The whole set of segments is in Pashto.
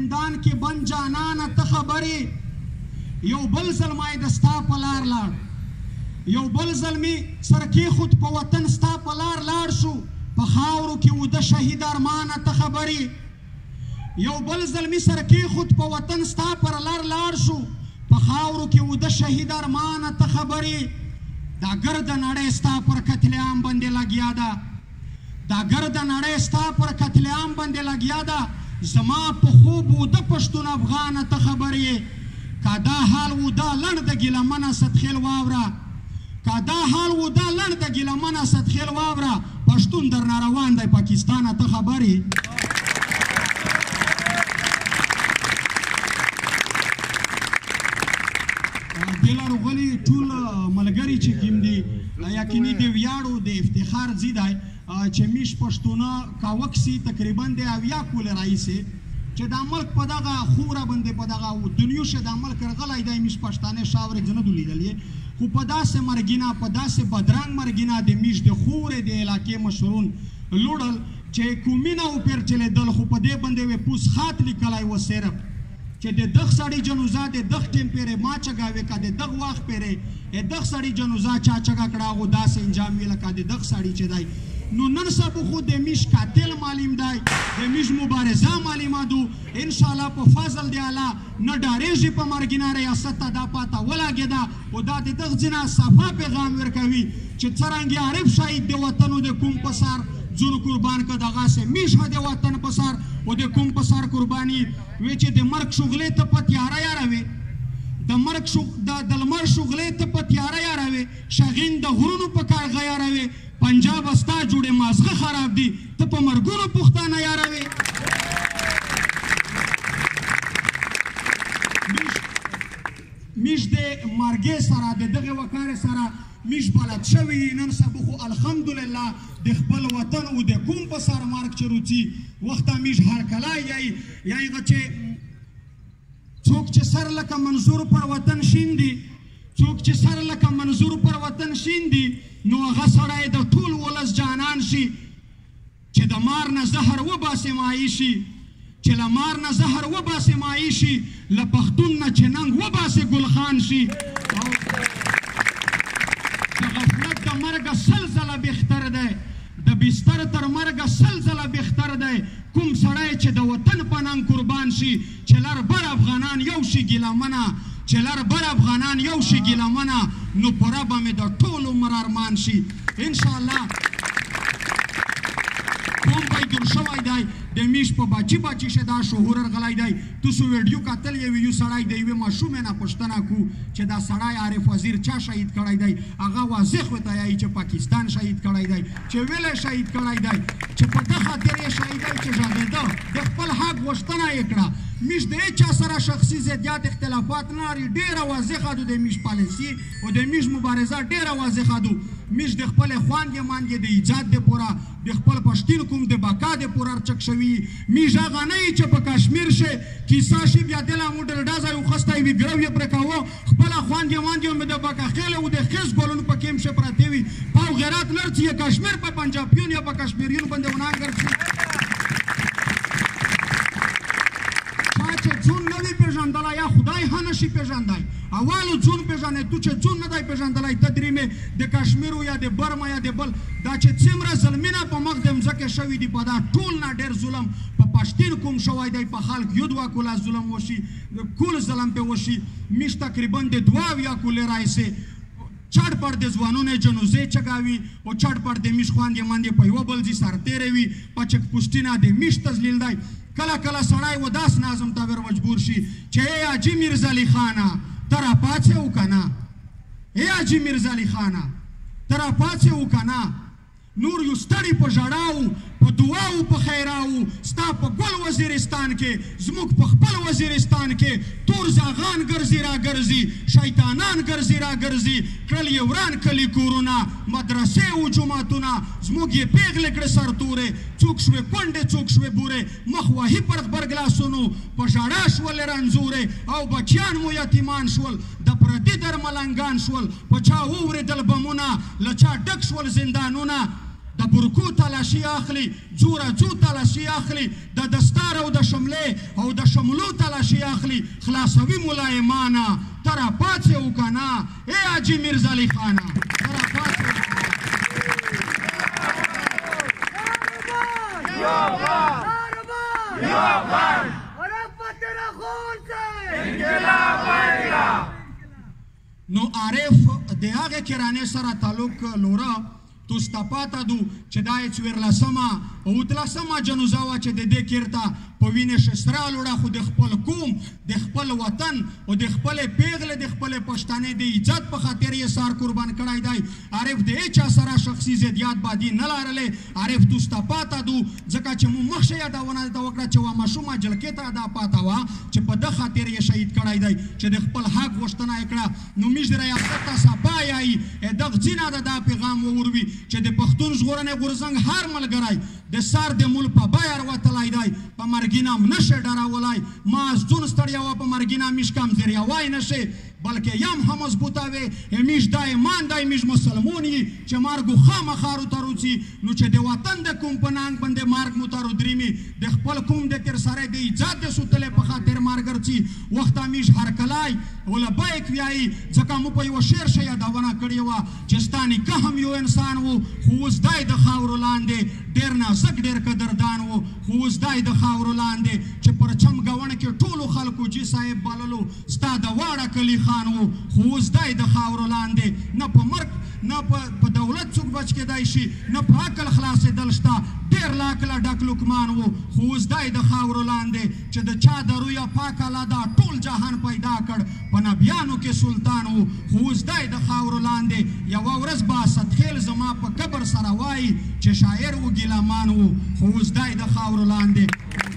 زندان کې بند جانانه ته خبرې یو بل ځل د ستا په لار لاړ یو بل ځل مې سر کېښود په وطن ستا په لار لاړ شو په خاورو کې وده شهید ارمانه ته خبرې یو بل ځل مې سر کېښود په وطن ستا پر لار لاړ شو په خاورو کې وده شهید ارمانه ته خبرې دا ګرده نړۍ ستا پر قتل عام باندې لګیا ده دا ګرده نړۍ ستا پر قتل عام باندې لګیا ده زما په خوب وده پښتون افغانه ته خبرې که دا حال وده لنډ د ګیلمنه ستخیل واوره که دا حال وده لنډ د ګیلمنه ستخیل واوره پښتون درنه روان دی پاکستانه ته خبرې دلارو غلی ټول ملګري چې کوم دي یقیني د ویاړو د افتخار ځای دی چې میش پښتونه کاوک سي تقریبا د 80 کولې راهیسې چې دا ملک په دغه خوره باندې په دغه دنیو شه دا ملک رغلی دی میش پښتانه شاورې زه نه دو لیدلی خو په داسې مرګینه په داسې بدرنګ مرګینه د میش د خورې د علاقې مشرون لوړل چې کومینه وپیرچلېدل خو په دې باندې وې پوس خات لیکلی و صرف چې د دغ سړي جنوزه د دغ ټیم پیرې ما چګاوې که د دغ وخت پیرې دغ سړي جنوزه چا چګه کړه هغو داسې انجام وي لکه د دغ سړي چې دی نو نن سبا خو د میش قاتل معلوم دی د میش مبارزه معلومه دو انشاءالله په فضل دی الله نه ډارېږي په مرګینه ریاست ته دا پاته ولګېده او دا د دغ ځینه صفا پیغام ورکوي چې څرنګې عارف شهید د وطن د کوم په سر ځونو قربان که دغسې میشه د وطن په سر او د کوم په سر قرباني وی چې د مرګ شغلې ته په تیاره یاروې د لمر شغلې ته په تیاره یاروې شغین د غرونو په کارغه یاروې پنجاب ستا جوړې مازغه خراب دي ته په مرګونو پښتانه یاروې میش د مرګې سره د دغې وکارې سره میش بلد شوي نن سبا خو الحمدلله د خپل وطن او د کوم په سر مرګ چې روځي وخته میش هرکلی یا هغه چې څوک چې سر لکه منظور پر وطن شیندي څوک چې سر لکه منظور پر وطن شیندي نو هغه سړی د ټول ولس جانان شي چې د مار نه زهر وباسې مایي شي چې له مار نه زهر وباسې مایي شي له پښتون نه چې ننګ وباسې ګلخان شي او د غفلت د مرګه سل ځله بهتر دی د بستر تر مرګه سل ځله بهتر دی کوم سړی چې د وطن په ننګ قربان شي چې لر بر افغانان یو شي ګیلمنه چې لر بر افغانان یو شي ګیلمنه نو پوره به مې د ټول عمر ارمان شي انشاءالله کوم به جوړ شوی دی د میش په باچي باچي شه دا شهور رغلی دی تاسو ویډیو کتل یو سړی د یوې ماشومې نه پوښتنه کو چې دا سړی عارف وزیر چا شهید کړی دی هغه واضح ورته وایي چې پاکستان شهید کړی دی چې ویلی شهید کړی دی چې په ده خاطر یې شهید دی چې غږېده د خپل حق غوښتنه یې کړه میش د هیچا سره شخصي ضدیات اختلافات نه لري ډېره واضحه ده د میش پالیسي او د میش مبارزه ډېره واضحه ده میش د خپلې خوانګې مانګې د ایجاد دپاره د خپل پښتین کوم د بقا دپاره چک شوي میش هغه نه وي چې په کشمیر شي کیسه شي بیا دله مو ډلډازه وخستی وي ګرو یې پرې کوه خپله خوانګې مانګې مې د بقا خیله و د خیز ګلونو په کې مشه پرتې وي پاو غیرات نر چې کشمیر په پنجابیون یا په کشمیریون باندې ونانګر شي جون نه وي پېژندلی یا خدای ها نشي پېژندی اولو جون پېژنې تو چې جون نه دی پېژندلی ته درېمې د کشمیرو یا د برما یا د بل دا چې څومره ظلمونه په مخ د مځکې شوي دي په دا ټول نه ډېر ظلم په پښتین کوم شوی دی په خلک یو دوه کوله ظلم وشي کول ظلم پې وشي میش تقریبا د 2 کولې راهیسې چټ پر د ځوانونو جنوزې چګاوي او چټ پر د میش خواندې ماندې په یوه بل ځي سرتېری وي په چک پوسټینه د میش تزلیل دی کله کله سړی و داس نظم ته ور مجبور شي چې ای حاجي میرزالي خانه ته راپاڅې وکنه ای حاجي میرزالي خانه ته راپاڅې وکنه نور یو ستړي په ژړاو په دعاو په خیراو ستا په ګل وزیرستان کې زموږ په خپل وزیرستان کې تور زاغان ګرځي را ګرځي شیطانان ګرځي را ګرځي کړل یې وران کلي کورونه مدرسې و جوماتونه زموږ یې پیغلې کړې سرتورې څوک شوې کونډې څوک شوې بورې مخ وهي پر غبرګلاسونو په ژړا شولې رنځورې او بچیان مو یتیمان شول د پردي درملنګان شول په چا واورېدل بمونه له چا ډک شول زندانونه د برکو تلاشي اخلي جوره جو تلاشي اخلي د دستار او د شملې او د ملو تلاشي اخلي خلاصوي ملا ایمانا ترا پاتې وکنا اے حاجی میرزا علی خانا ترا پاتې نو عارف د هغه کرانې سره تعلق لورا توستا پاته دو چې دا یې څوارلسمه او اتلسمه جنازه وه چې د دې کیرته په وینې شسره لوړه خو د خپل قوم د خپل وطن او د خپلې پیغلې د خپلې پښتنې د عزت په خاطر یې سار قربان کړی دی عارف د هېچا سره شخصي ضدیات بادي نه لرلې عارف توستا پاته دو ځکه چې مو مخکې یادونه درته وکړه چې وه ماشومه جلکې ته دا پاته وه چې په ده خاطر یې شهید کړی دی چې د خپل حق غوښتنه یې کړه نو موږ د ریاست ته صفا یایي دغه ځینه د دا پیغام ووروي چې د پښتون ژغورنې غورځنګ هر ملګری د سار د مول په بیه راوتلی دی په مرګینه م نشي ډارولای ما زون ستړیا وه په مرګینه میش کمزوریوای نشي بلکې یم هم مضبوطه وي میش دا ایمان دی میش مسلمون یي چې مرګو خامخا روته روڅي نو چې د وطن د کوم په ننګ باندې مرګ مو ته رودرېمي د خپل کوم د تر سره د عزت د سوتلې په خاطر مارګرڅي وخته میش هرکلای ولبیک ویایي ځکه مو په یوه شعر ښه یادونه کړې وه چې ستا نیکه هم یو انسان و خو اوس دی د خاورو لاندې ډېر نازک ډېر قدردان و خو اوس دی د خاورو لاندې چې پرچم ګونه کې ټولو خلکو جي صاحب بللو ستا د واړه کلي خان و خو اوس دی د خاورو لاندې نه په مرګ نه په دولت څوک بچ کېدی شي نه په عقل خلاصېدل شته ډېر له عقله ډک لقمان و خو اوس دی د خاورو لاندې چې د چا د رویه پاک الله دا ټول جهان پیدا کړ په نبیانو کې سلطان و خو اوس دی د خاورو لاندې یوه ورځ به اسدخیل زما په قبر سره وایي چې شاعر و ګیلمان و خو اوس دی د خاورو لاندې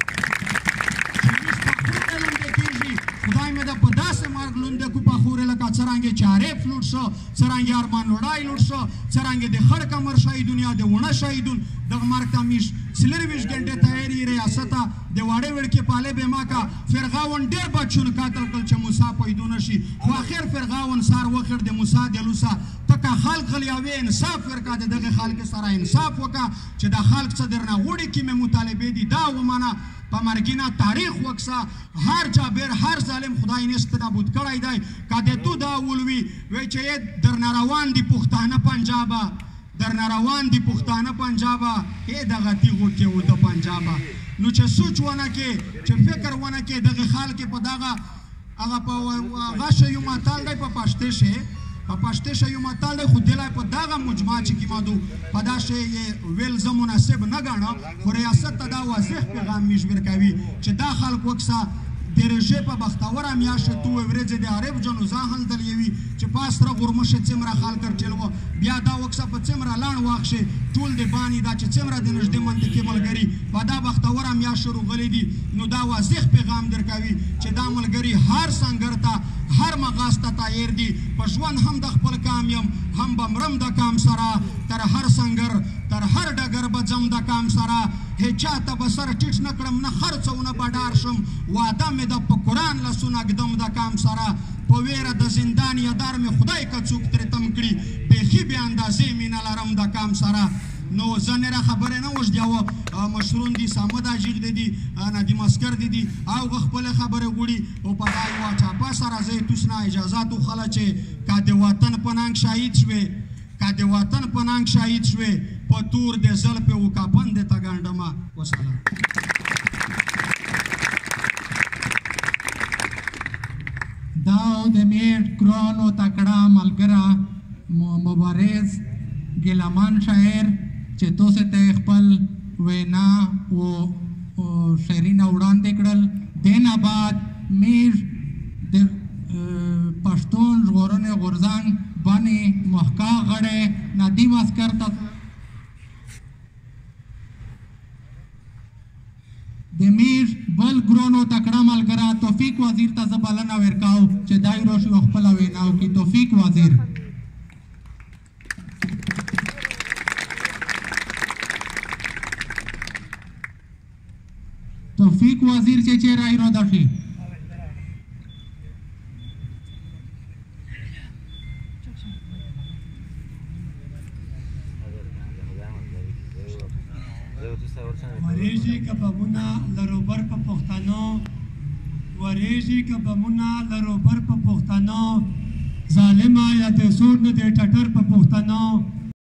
خدای مې د په داسې مرګ لونده کو په خورې لکه څرنګې چې عارف لوټ شو څرنګې ارمان لوړای لوټ شو څرنګې د خړ کمر شهیدون یا د ونه شهیدون دغه مرګ ته میش 24 ګنټې تیاری ریاسته د واړې وړکې پالې به ما کا فرغاون ډېر بچون قاتل کړ چې موسی پیدا نشي خو اخر فرغاون سار وخر د موسی د لوسا تکه خلق غلیاوي انصاف ورکا دغه خلک سره انصاف وکا چې د خلک څخه درنه وړي کې مې مطالبه دي دا ومنه په مرګینه تاریخ وکسا هر جابر هر ظالم خدای نست نابود کړی دی کده تو دا ولوي وی چې درنه روان دي پښتانه پنجابا درنه روان دي پښتانه پنجابا هې دغه تیغو کې و د پنجابا نو چې سوچ ونه کې چې فکر ونه کې دغه خلک په دغه هغه په غاښه یو ماتال دی په پښتې شه په پښتې شه یو ماتال دی خو دلای په دغه مجمع چې کې مادو په دا شی ویل زه مناسب نه ګڼم خو ریاست ته دا واضح پیغام میش ورکوي چې دا خلک وکسه د رژې په بختوره میاشت تو ورځې د عرب جنازه هلدل یوي چې پاس سره غورمشه څومره خلک چل و بیا دا وکسه په څومره لاڼ واخښې ټول د باني دا چې څومره د نږدې منطقې ملګري په دا بختوره میاشت روغلي دي نو دا واضح پیغام درکوي چې دا ملګري هر سنګر ته هر مغاز ته تایر دي په ژوند هم د خپل کام یم هم به مرم د کام سره تر هر سنګر تر هر ډګر به ځم د کام سره هیچا ته به سر ټیټ نه کړم نه خرڅونه به ډار شم واده مې د په قرآن لاسونه ږدم د کام سره په ویره د زندان یادار مې خدای که څوک ترې تم کړي بیخي بې اندازې مینه لرم د کام سره نو زنه را خبره نه وژدیاوه مشرون دي سامد اجیغ دي ندیم اسکر دي او خپل خبره غوړي او په دای وا چاپا سره زه توسنا اجازه تو خلا چې کا د وطن پننګ شهید شوه کا د وطن پننګ شهید شوه په تور د زل په وکاپند ته ګاندما وسلام داو د میر کرونو تکړه ملګرا مبارز ګلمان شاعر چې تاسو ته خپل وینا او شعرونه وړاندې کړل دینه بعد میر د پښتون ژغورنې غورځنګ باندې محکا غړی ندیم اسکر ته د میر بل ګرونو تکړه ملګرا توفیق وزیر ته زه بلنه ورکاو چې دای راشي خپله وینا وکړي توفیق وزیر توفیق وزیر چې چیرې ایراده شي مریضي کبابونه لروبر په پښتنو ورېږي که بمونه لروبر په پښتنو ظالمه یا د سور نه د ټټر په پښتنو